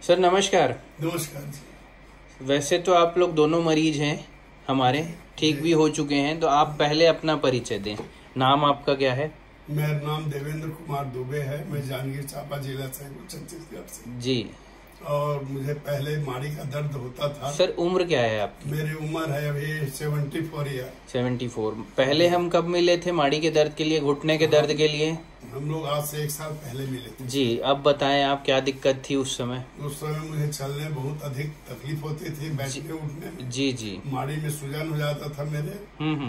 Sir नमस्कार। नमस्कार जी। वैसे तो आप लोग दोनों मरीज हैं हमारे, ठीक भी हो चुके हैं, तो आप पहले अपना परिचय दें। नाम आपका क्या है? मेरा नाम देवेंद्र कुमार दुबे है। मैं जांजगीर चांपा जिला से हूँ, छत्तीसगढ़ से जी। और मुझे पहले माड़ी का दर्द होता था। सर उम्र क्या है आपकी? मेरी उम्र है अभी 74 ईयर। 74। पहले हम कब मिले थे माड़ी के दर्द के लिए, घुटने के दर्द के लिए? हम लोग आज से 1 साल पहले मिले थे। जी। अब बताएं आप क्या दिक्कत थी उस समय? उस समय मुझे चलने बहुत अधिक तकलीफ होती थी, बैठने उठने में। जी जी। माड़ी में सूजन हो जाता था मेरे।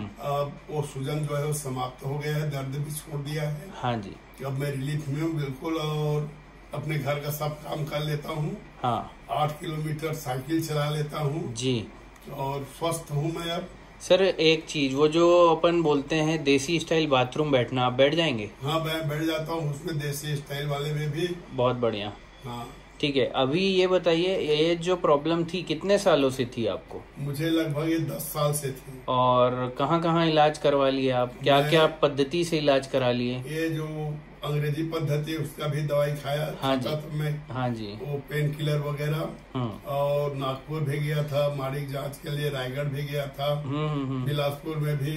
अब वो सूजन जो है वो समाप्त हो गया है, दर्द भी छोड़ दिया है। हाँ जी। अब मैं रिलीफ में हूँ बिल्कुल, और अपने घर का सब काम कर लेता हूँ। हाँ। 8 किलोमीटर साइकिल चला लेता हूँ जी। और स्वस्थ हूँ मैं अब। सर एक चीज, वो जो अपन बोलते हैं देसी स्टाइल बाथरूम बैठना, आप बैठ जाएंगे? हाँ, मैं बैठ जाता हूँ उसमें, देसी स्टाइल वाले में भी। बहुत बढ़िया। हाँ ठीक है। अभी ये बताइए, ये जो प्रॉब्लम थी कितने सालों से थी आपको? मुझे लगभग ये 10 साल से थी। और कहाँ कहाँ इलाज करवा लिए आप? क्या क्या पद्धति से इलाज करा लिए? ये जो अंग्रेजी पद्धति उसका भी दवाई खाया। हाँ जी। तो मैं हाँ जी। वो पेन किलर वगैरह। और नागपुर भी गया था माड़ी जांच के लिए, रायगढ़ भी गया था। बिलासपुर में भी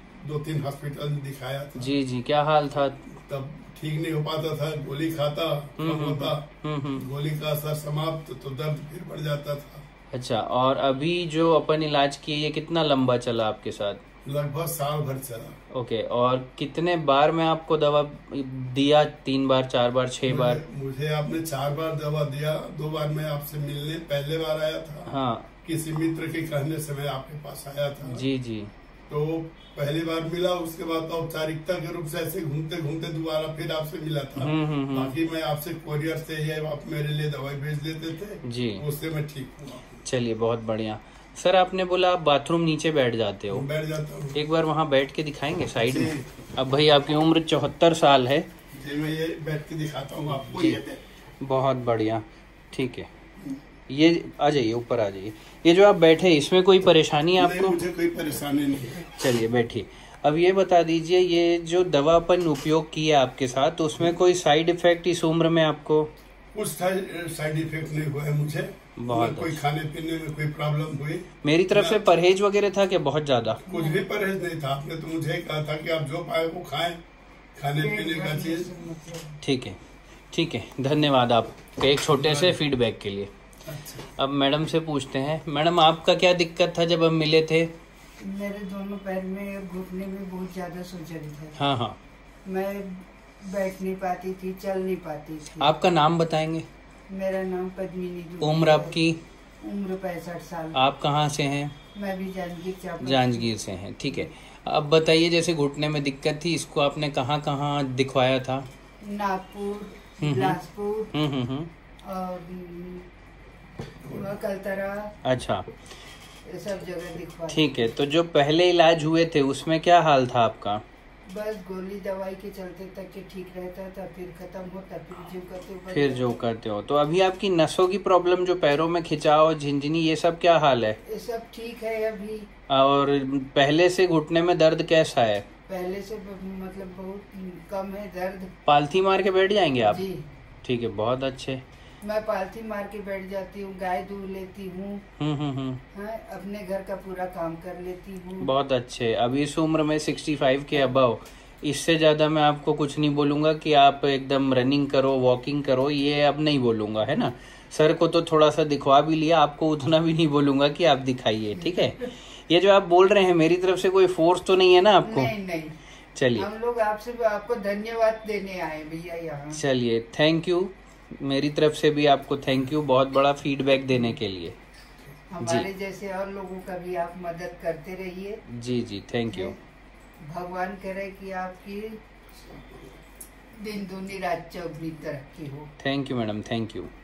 2-3 हॉस्पिटल में दिखाया था। जी जी। क्या हाल था तब? ठीक नहीं हो पाता था, गोली खाता कम होता, गोली का असर समाप्त तो दर्द फिर बढ़ जाता था। अच्छा। और अभी जो अपन इलाज किए, ये कितना लंबा चला आपके साथ? लगभग साल भर चला। ओके। और कितने बार में आपको दवा दिया? 3 बार, 4 बार, 6 बार? मुझे आपने 4 बार दवा दिया। 2 बार मैं आपसे मिलने पहले बार आया था। हाँ। किसी मित्र के कहने से मैं आपके पास आया था। जी जी। तो पहली बार मिला, उसके बाद तो औपचारिकता के रूप से ऐसे घूमते घूमते दोबारा फिर आपसे मिला था। बाकी मैं आपसे कोरियर से ही आप मेरे लिए दवाई भेज देते थे जी, उससे मैं ठीक हुआ। चलिए बहुत बढ़िया। सर आपने बोला आप बाथरूम नीचे बैठ जाते हो? बैठ जाता हूँ। एक बार वहाँ बैठ के दिखाएंगे साइड में? अब भाई आपकी उम्र 74 साल है जी। मैं ये बैठ के दिखाता हूँ आपको। जी। बहुत बढ़िया। ठीक है, ये आ जाइए, ऊपर आ जाइए। ये जो आप बैठे, इसमें कोई परेशानी है आपको? मुझे कोई परेशानी नहीं है। चलिए बैठिए। अब ये बता दीजिए, ये जो दवा अपन उपयोग किया आपके साथ, तो उसमें कोई साइड इफेक्ट इस उम्र में आपको? कुछ साइड इफेक्ट नहीं हुआ है मुझे। बहुत कोई खाने पीने में कोई प्रॉब्लम हुई? मेरी तरफ से परहेज वगैरह था क्या? बहुत ज्यादा कुछ भी परहेज नहीं था। आपने तो मुझे कहा था कि आप जो पाए वो खाएं, खाने पीने का चीज। ठीक है, ठीक है। धन्यवाद आपके एक छोटे से फीडबैक के लिए। अच्छा। अब मैडम से पूछते हैं। मैडम आपका क्या दिक्कत था जब हम मिले थे? मेरे दोनों पैर में और घुटने में बहुत ज्यादा सूजन था। हाँ हाँ। मैं बैठ नहीं पाती थी, चल नहीं पाती थी। आपका नाम बताएंगे? मेरा नाम पद्मिनी दुबे। उम्र आपकी? उम्र 65 साल। आप कहाँ से हैं? मैं भी जांजगीर चांपा। जांजगीर से हैं, ठीक है। अब बताइए, जैसे घुटने में दिक्कत थी, इसको आपने कहाँ कहाँ दिखवाया था? नागपुर, बिलासपुर और कलतरा। अच्छा, ये सब जगह दिखवा। ठीक है। तो जो पहले इलाज हुए थे उसमें क्या हाल था आपका? बस गोली दवाई के चलते तक के ठीक रहता था, फिर खत्म होता, फिर जो करते हो। तो अभी आपकी नसों की प्रॉब्लम, जो पैरों में खिंचाव, झिंझनी, ये सब क्या हाल है? ये सब ठीक है अभी। और पहले से घुटने में दर्द कैसा है? पहले से मतलब बहुत कम है दर्द। पालथी मार के बैठ जाएंगे आप? जी। ठीक है, बहुत अच्छे। मैं पालथी मार के बैठ जाती हूँ, गाय दूध लेती हूँ, अपने घर का पूरा काम कर लेती हूँ। बहुत अच्छे। अभी इस उम्र में 65 के अबव, इससे ज्यादा मैं आपको कुछ नहीं बोलूंगा कि आप एकदम रनिंग करो, वॉकिंग करो, ये अब नहीं बोलूंगा, है ना। सर को तो थोड़ा सा दिखवा भी लिया, आपको उतना भी नहीं बोलूंगा कि आप दिखाइए, ठीक है। ये जो आप बोल रहे हैं, मेरी तरफ से कोई फोर्स तो नहीं है ना आपको? नहीं नहीं। चलिए, हम लोग आपको धन्यवाद देने आए भैया यहाँ। चलिए, थैंक यू। मेरी तरफ से भी आपको थैंक यू, बहुत बड़ा फीडबैक देने के लिए। हमारे जैसे और लोगों का भी आप मदद करते रहिए। जी जी, थैंक यू। भगवान करे कि आपकी दिन दूनी रात चौगुनी तरक्की हो। Thank you madam, thank you.